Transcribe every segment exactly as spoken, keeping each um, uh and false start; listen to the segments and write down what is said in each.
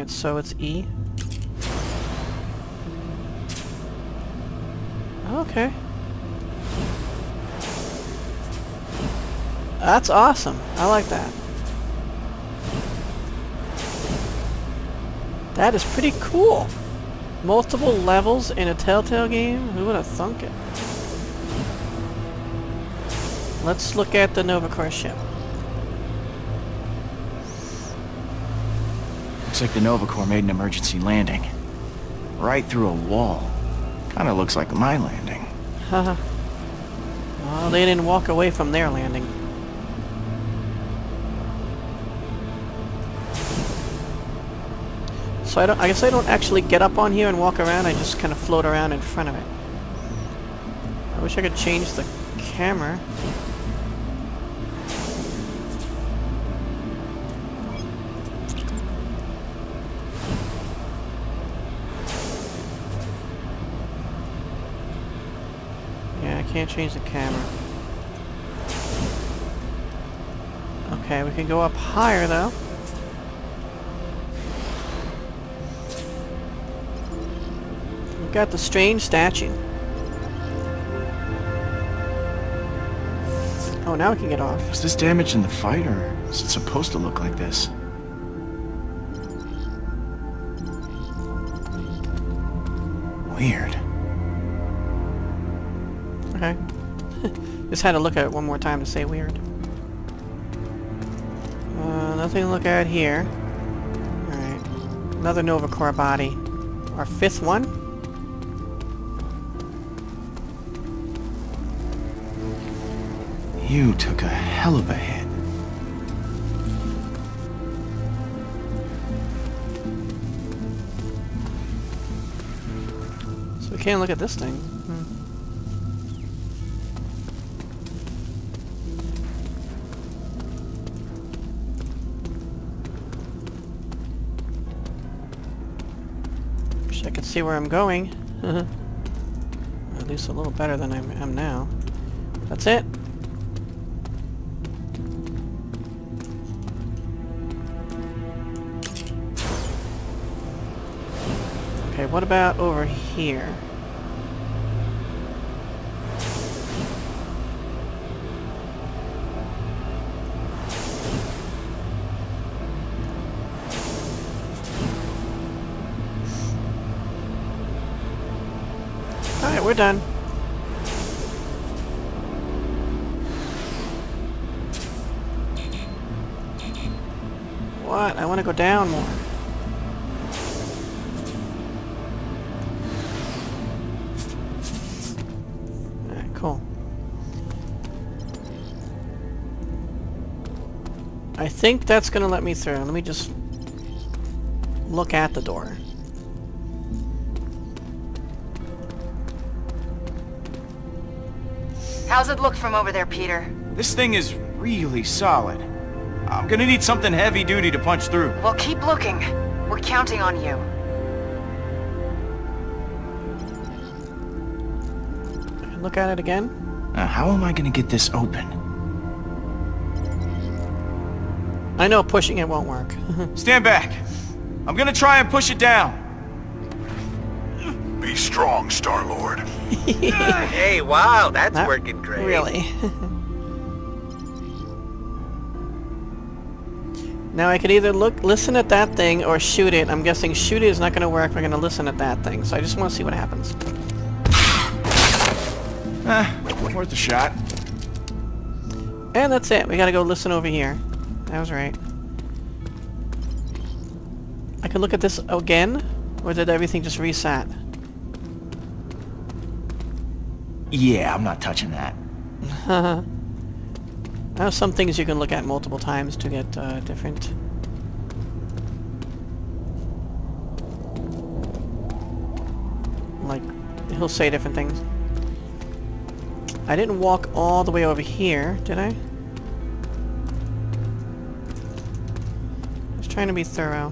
Alright, so it's E. Okay. That's awesome. I like that. That is pretty cool. Multiple levels in a Telltale game? Who would have thunk it? Let's look at the Novacore ship. Looks like the Novacore made an emergency landing. Right through a wall. Kinda looks like my landing. Haha. Well, they didn't walk away from their landing. So I don't, I guess I don't actually get up on here and walk around, I just kind of float around in front of it. I wish I could change the camera. Yeah, I can't change the camera. Okay, we can go up higher though. Got the strange statue. Oh, now we can get off. Was this damage in the fight, or is it supposed to look like this? Weird. Okay. Just had to look at it one more time to say weird. Uh, nothing to look at here. Alright. Another Novacore body. Our fifth one? You took a hell of a hit. So we can't look at this thing. Hmm. Wish I could see where I'm going. Or at least a little better than I am now. That's it. Okay, what about over here? Alright, we're done. What? I want to go down more. Cool. I think that's gonna let me through. Let me just look at the door. How's it look from over there, Peter? This thing is really solid. I'm gonna need something heavy-duty to punch through. Well, keep looking. We're counting on you. Look at it again. Now, how am I gonna get this open? I know pushing it won't work. Stand back. I'm gonna try and push it down. Be strong, Star-Lord. Hey, wow, that's Not working great. Really. Now I could either look, listen at that thing or shoot it. I'm guessing shoot it is not going to work. We're going to listen at that thing. So I just want to see what happens. Eh, worth a shot. And that's it. We got to go listen over here. That was right. I could look at this again, or did everything just reset? Yeah, I'm not touching that. Now some things you can look at multiple times to get uh, different. Like, he'll say different things. I didn't walk all the way over here, did I? I was trying to be thorough.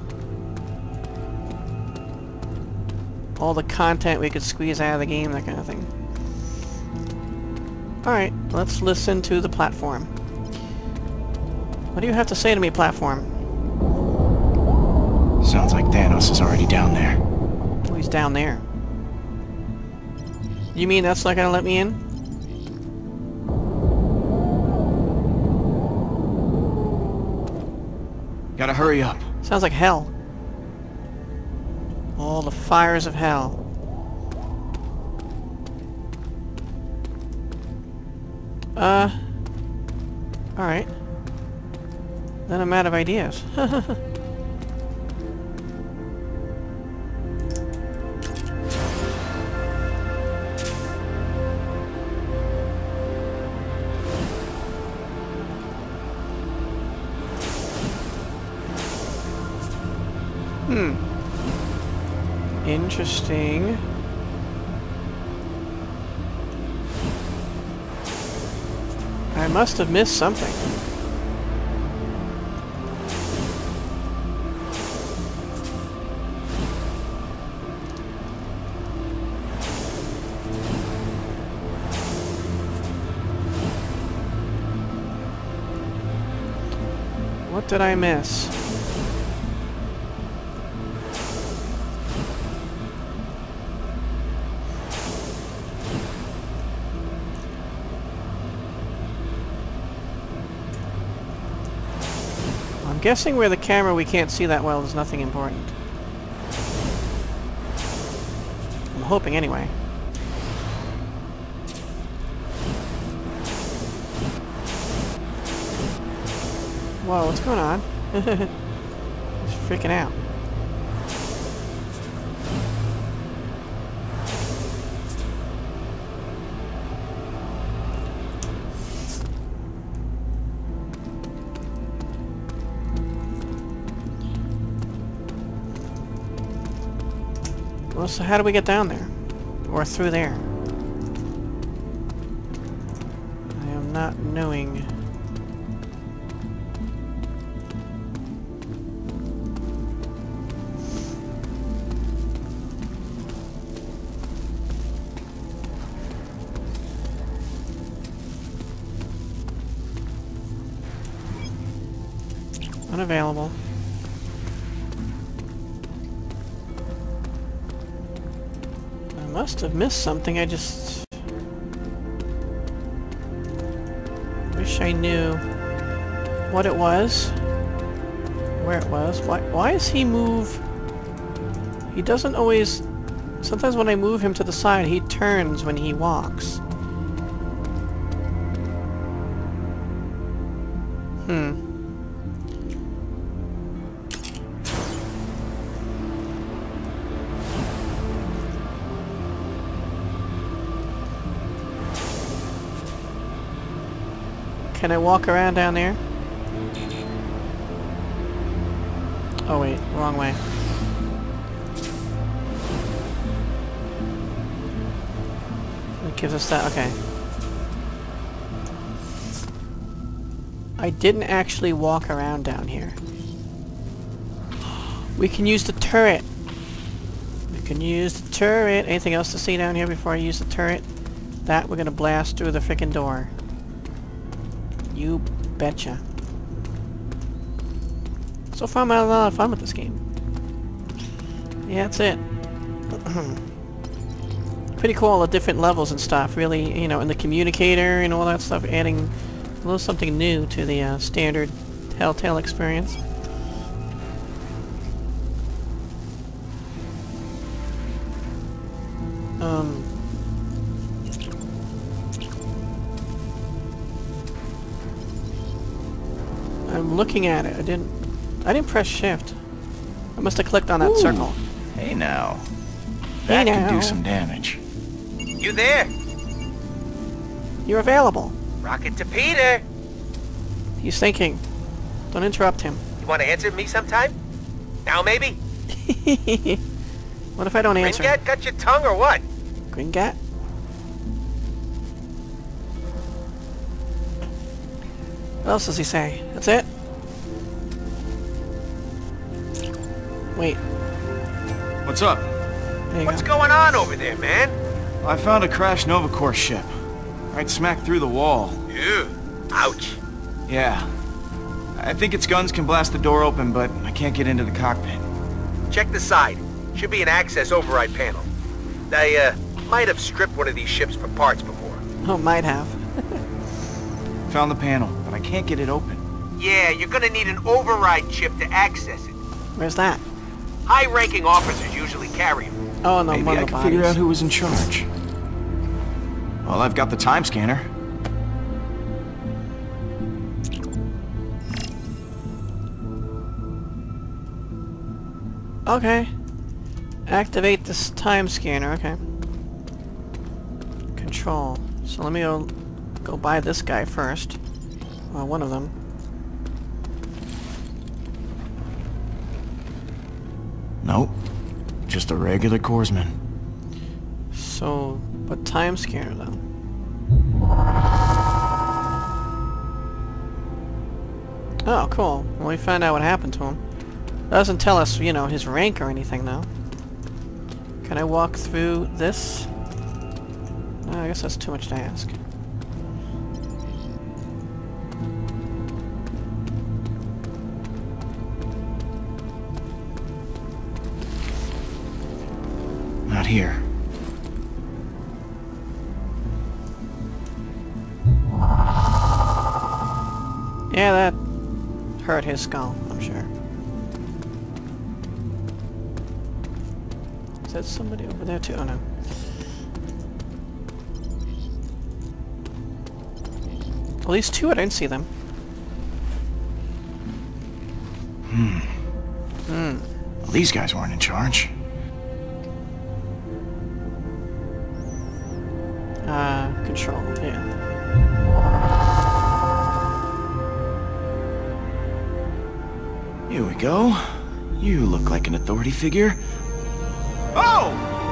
All the content we could squeeze out of the game, that kind of thing. Alright, let's listen to the platform. What do you have to say to me, platform? Sounds like Thanos is already down there. Oh, he's down there. You mean that's not gonna let me in? Gotta hurry up. Sounds like hell. All the fires of hell. Uh... Alright. Then I'm out of ideas. Hmm. Interesting. I must have missed something. What did I miss? I'm guessing where the camera we can't see that well is nothing important. I'm hoping anyway. Whoa, what's going on? He's freaking out. Well, so how do we get down there? Or through there? I am not knowing. Unavailable. I must have missed something. I just wish I knew what it was, where it was. Why, why does he move? He doesn't always... Sometimes when I move him to the side, he turns when he walks. Hmm. Can I walk around down there? Oh wait, wrong way. It gives us that, okay. I didn't actually walk around down here. We can use the turret. We can use the turret. Anything else to see down here before I use the turret? That we're gonna blast through the frickin' door. You betcha. So far I'm having a lot of fun with this game. Yeah, that's it. Pretty cool, all the different levels and stuff. Really, you know, and the communicator and all that stuff, adding a little something new to the uh, standard Telltale experience. Um... I'm looking at it. I didn't... I didn't press shift. I must have clicked on that Ooh. circle. Hey now. Hey That now. could do some damage. You there? You're available. Rocket to Peter. He's thinking. Don't interrupt him. You want to answer me sometime? Now maybe? What if I don't answer? Ringat got your tongue or what? Gringat? What else does he say? That's it? Wait. What's up? There you What's go. going on over there, man? I found a crashed Novacore ship. Right smack through the wall. Ew. Ouch. Yeah. I think its guns can blast the door open, but I can't get into the cockpit. Check the side. Should be an access override panel. I, uh, might have stripped one of these ships for parts before. Oh, might have. Found the panel, but I can't get it open. Yeah, you're gonna need an override chip to access it. Where's that? High-ranking officers usually carry them. Oh, no, Maybe one I of the can figure bodies. out who was in charge. Well, I've got the time scanner. Okay. Activate this time scanner, okay. Control. So let me go, go buy this guy first. Well, one of them. Nope. Just a regular corpsman. So, but time scanner though. Oh, cool. Well, we found out what happened to him. Doesn't tell us, you know, his rank or anything though. Can I walk through this? No, I guess that's too much to ask. Not here. Yeah, that hurt his skull, I'm sure. Is that somebody over there too? Oh no. Well, these two, I didn't see them. Hmm. Hmm. Well, these guys weren't in charge. Uh, control, yeah. Here we go. You look like an authority figure. Oh!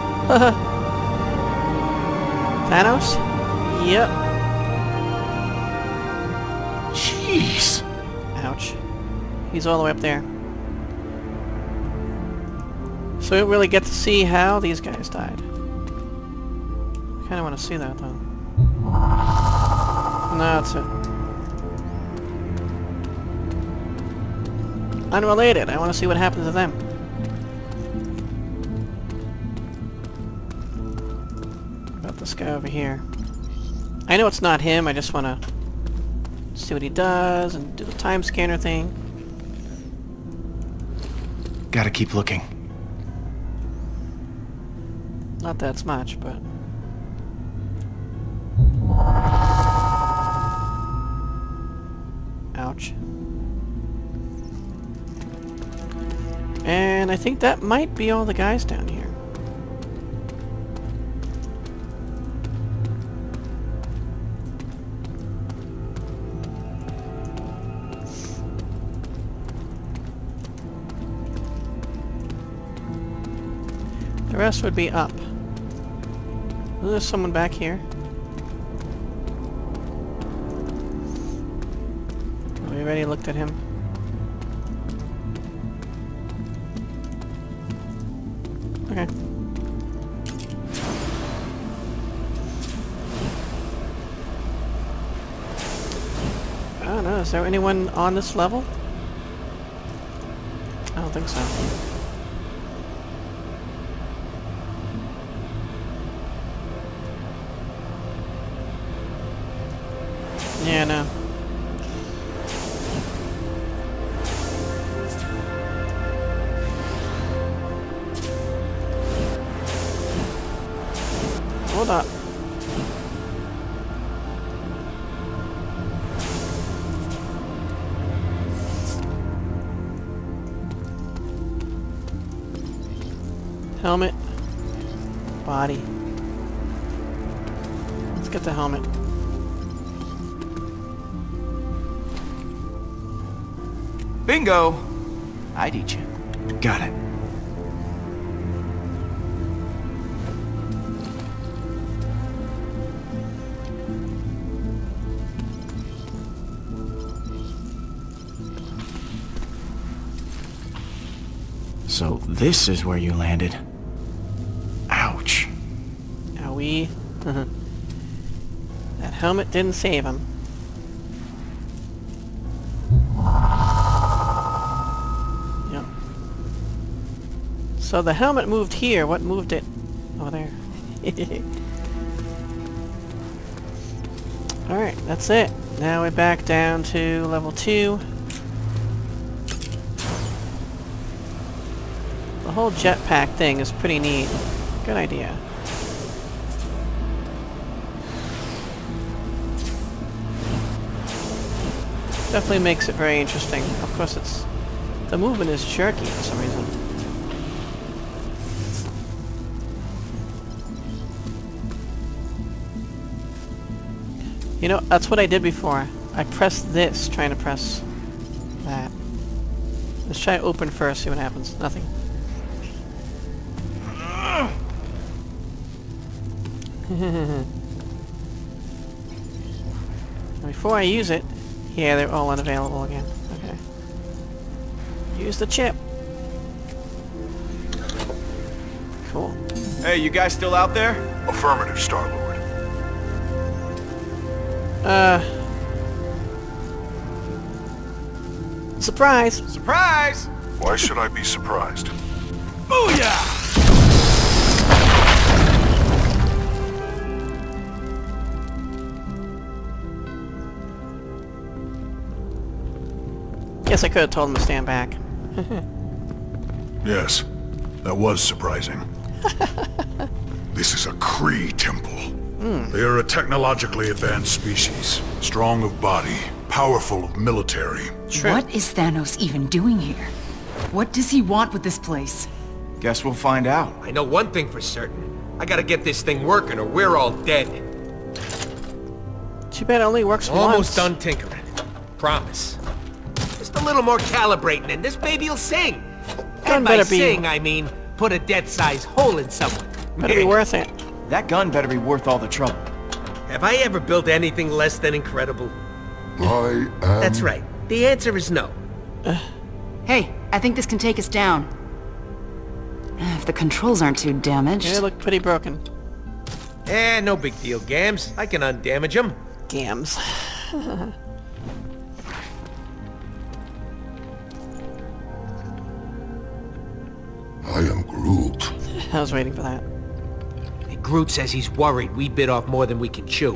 Thanos? Yep. Jeez. Ouch. He's all the way up there. So we don't really get to see how these guys died. I kinda wanna see that though. No, that's it. Unrelated. I wanna see what happened to them. What about this guy over here? I know it's not him, I just wanna see what he does and do the time scanner thing. Gotta keep looking. Not that it's much, but... Ouch. And I think that might be all the guys down here. The rest would be up. There's someone back here. We already looked at him. Okay. I don't know, is there anyone on this level? I don't think so. Yeah, no. Hold up. Helmet. Body. Let's get the helmet. Bingo! I'd eat you. Got it. So this is where you landed. Ouch. Owie. That helmet didn't save him. Yep. So the helmet moved here. What moved it? Over there. Alright, that's it. Now we're back down to level two. The whole jetpack thing is pretty neat. Good idea. Definitely makes it very interesting. Of course, it's the movement is jerky for some reason. You know, that's what I did before. I pressed this, trying to press that. Let's try open first, see what happens. Nothing. Before I use it, yeah, they're all unavailable again. Okay. Use the chip. Cool. Hey, you guys still out there? Affirmative, Star-Lord. Uh... Surprise! Surprise! Why should I be surprised? Booyah! Guess I could have told him to stand back. Yes, that was surprising. This is a Kree temple. Mm. They are a technologically advanced species. Strong of body, powerful of military. True. What is Thanos even doing here? What does he want with this place? Guess we'll find out. I know one thing for certain. I gotta get this thing working or we're all dead. Too bad it only works once. Almost done tinkering. Promise. Just a little more calibrating and this baby'll sing. Gun And by better be- sing, I mean put a death-sized hole in someone. Better be worth it. That gun better be worth all the trouble. Have I ever built anything less than incredible? I am... That's right. The answer is no. Hey, I think this can take us down. If the controls aren't too damaged. Yeah, they look pretty broken. Eh, no big deal, Gams. I can undamage them. Gams. I am Groot. I was waiting for that. Groot says he's worried we bit off more than we can chew.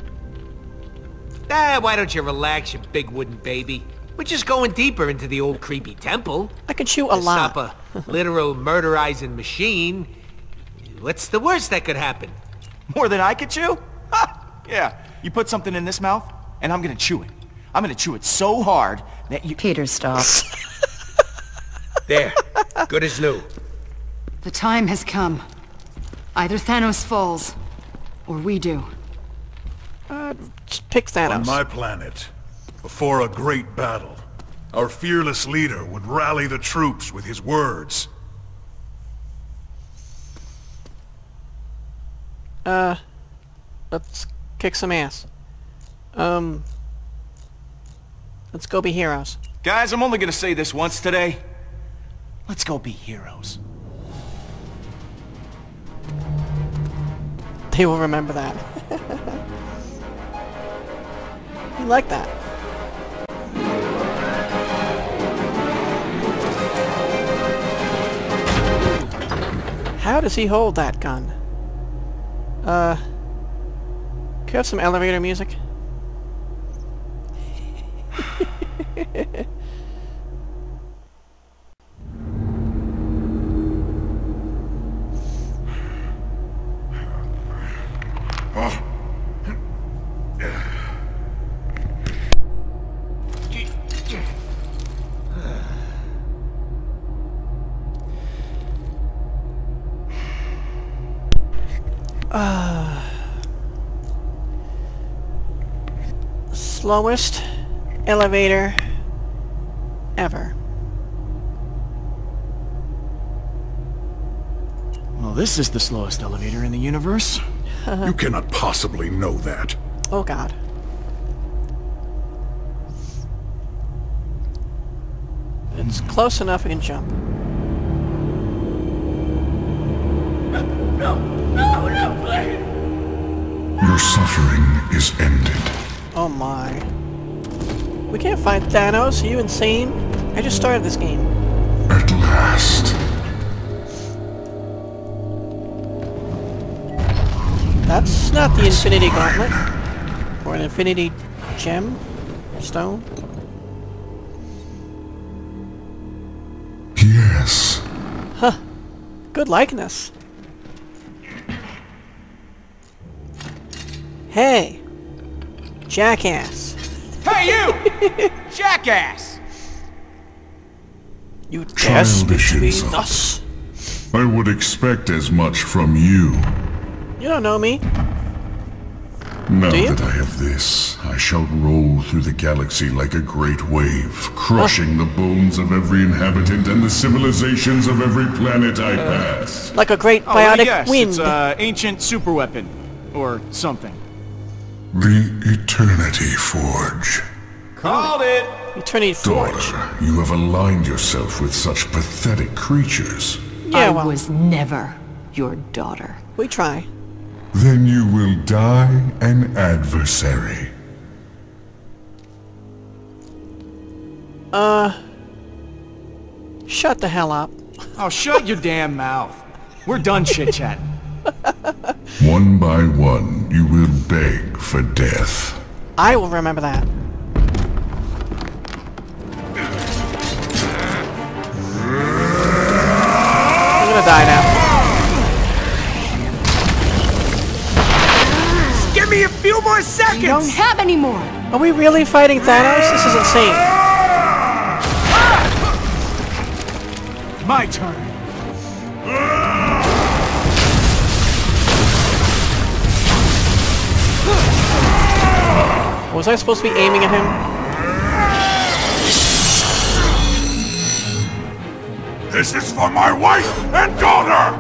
Ah, why don't you relax, you big wooden baby? We're just going deeper into the old creepy temple. I can chew a To lot. stop a literal murderizing machine. What's the worst that could happen? More than I could chew? Ha! Yeah, you put something in this mouth, and I'm gonna chew it. I'm gonna chew it so hard that you... Peter, stop. There. Good as new. The time has come. Either Thanos falls, or we do. Uh, just pick On Thanos. my planet, before a great battle, our fearless leader would rally the troops with his words. Uh, let's kick some ass. Um, let's go be heroes. Guys, I'm only gonna say this once today. Let's go be heroes. They will remember that. You like that? How does he hold that gun? Uh... Could you have some elevator music? Uh, slowest elevator ever. Well, this is the slowest elevator in the universe. You cannot possibly know that. Oh god. It's close enough we can jump. Your suffering is ended. Oh my. We can't fight Thanos, are you insane? I just started this game. At last. That's not the Infinity Gauntlet. Or an Infinity Gem? Stone? Yes. Huh. Good likeness. Hey! Jackass! Hey, you! Jackass! You dare speak Childish to me insults. thus? I would expect as much from you. You don't know me. Now Do you? that I have this, I shall roll through the galaxy like a great wave, crushing the bones of every inhabitant and the civilizations of every planet I pass. Like a great Oh, uh, biotic yes, wind. it's uh, ancient superweapon. Or something. The Eternity Forge. Called it! Eternity Forge. Daughter, you have aligned yourself with such pathetic creatures. Yeah, I well, was never your daughter. we try. Then you will die an adversary. Uh... Shut the hell up. Oh, shut your damn mouth. We're done chit-chatting. One by one, you will beg for death. I will remember that. I'm gonna die now. Give me a few more seconds! You don't have any more! Are we really fighting Thanos? This is insane. My turn. Was I supposed to be aiming at him? This is for my wife and daughter!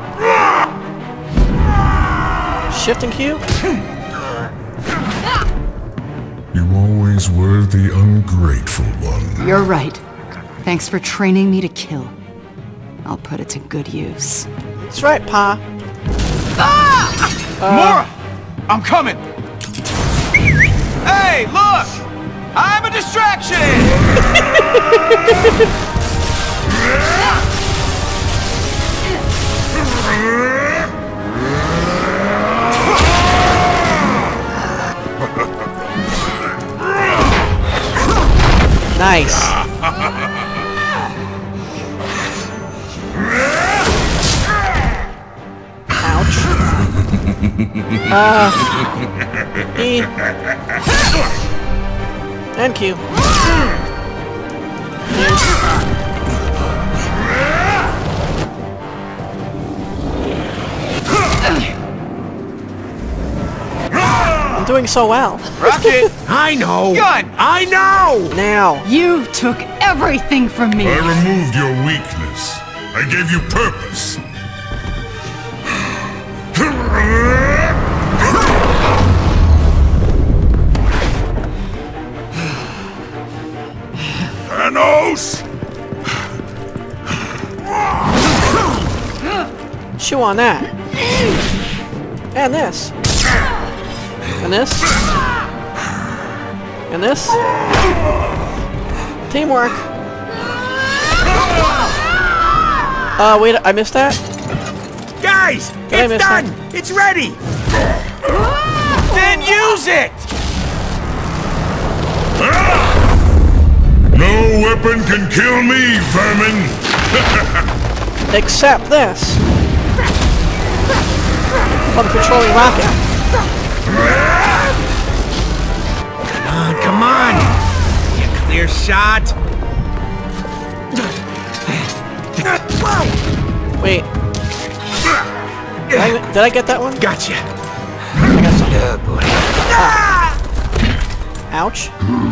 Shift and Q? You always were the ungrateful one. You're right. Thanks for training me to kill. I'll put it to good use. That's right, Pa. Mora! I'm coming! Hey, look! I'm a distraction! Nice. Ouch. Uh... E. And Q. I'm doing so well. Rocket! I know! Gun! I know! Now. You took everything from me! I removed your weakness. I gave you purpose. Thanos! Chew on that. And this. And this. And this. Teamwork. Uh, wait, I missed that? Guys! Did I it's miss done! that? It's ready! Then use it! No weapon can kill me, vermin! Except this. I'm controlling rocket. Uh, come on! You clear shot! Whoa! Wait. Did I, did I get that one? Gotcha! I got something. Oh boy. Ouch.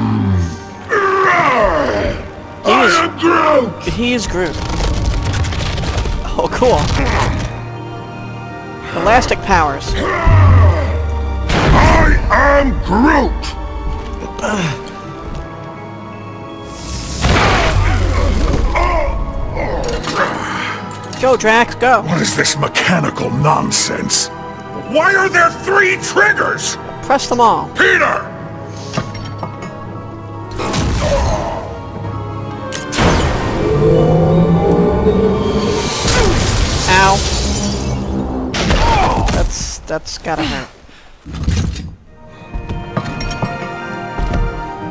He is Groot. He is Groot. Oh, cool. Elastic powers. I am Groot! Go, Drax, go. What is this mechanical nonsense? Why are there three triggers? Press them all. Peter! Ow. That's, that's gotta hurt.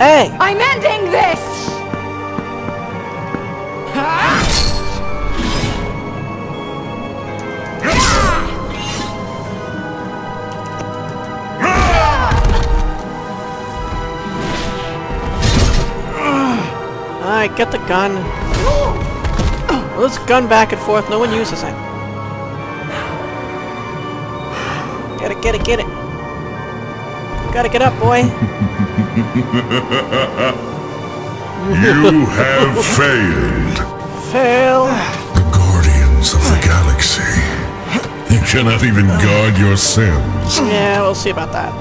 Hey! I'm ending this! Alright, get the gun. Let's gun back and forth. No one uses it. Get it, get it, get it. Gotta get up, boy. You have failed. Fail. The guardians of the galaxy. You cannot even guard yourselves. Yeah, we'll see about that.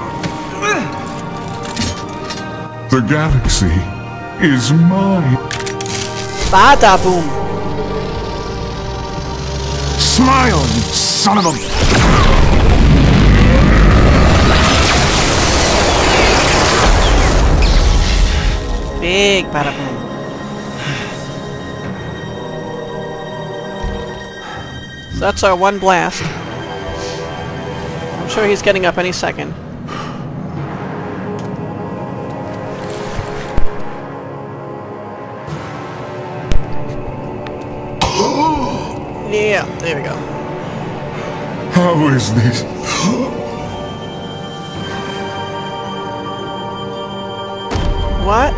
The galaxy is mine. Bada boom. Smile, you son of a... Big bada boom. So that's our one blast. I'm sure he's getting up any second. Yeah, there we go. How is this? What?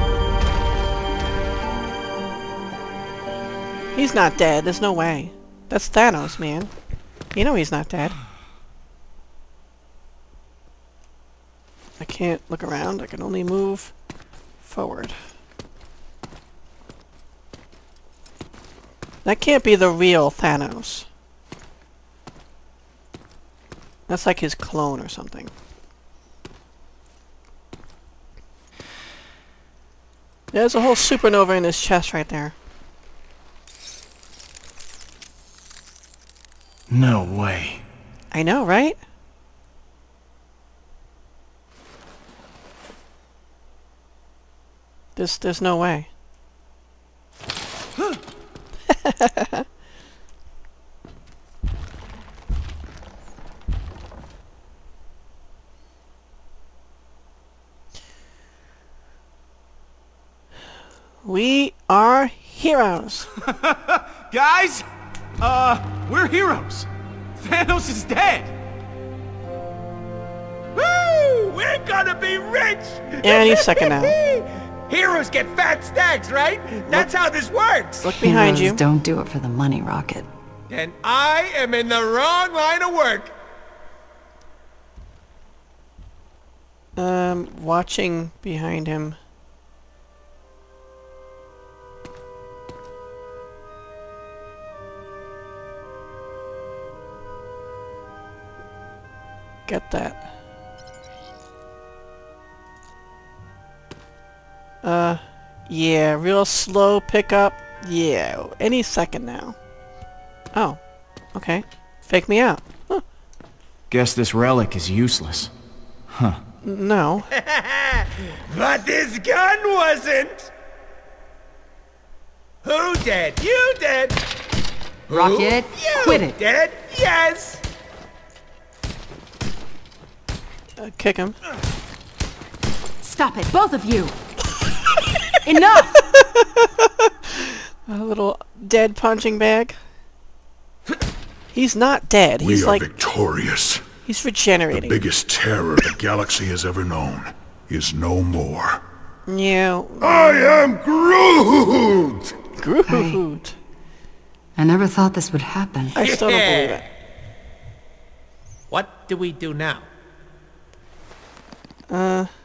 He's not dead. There's no way. That's Thanos, man. You know he's not dead. I can't look around. I can only move forward. That can't be the real Thanos. That's like his clone or something. There's a whole supernova in his chest right there. No way. I know, right? There's, there's no way. We are heroes. Guys, uh, we're heroes. Thanos is dead. Woo! We're gonna be rich! Any second now. Heroes get fat stacks, right? That's how this works. Look behind Heroes you. don't do it for the money, Rocket. And I am in the wrong line of work. Um, watching behind him. Get that. Uh, yeah, real slow pickup. Yeah, any second now. Oh, okay. Fake me out. Huh. Guess this relic is useless. Huh. No. But this gun wasn't. Who did? You did. Rocket, You quit it. did? Yes. Uh, kick him. Stop it, both of you! Enough! A little dead punching bag. He's not dead. We He's are like victorious. he's The regenerating. biggest terror the galaxy has ever known is no more. Yeah, I am Groot! Groot. I never thought this would happen. I still don't believe it. What do we do now? Uh,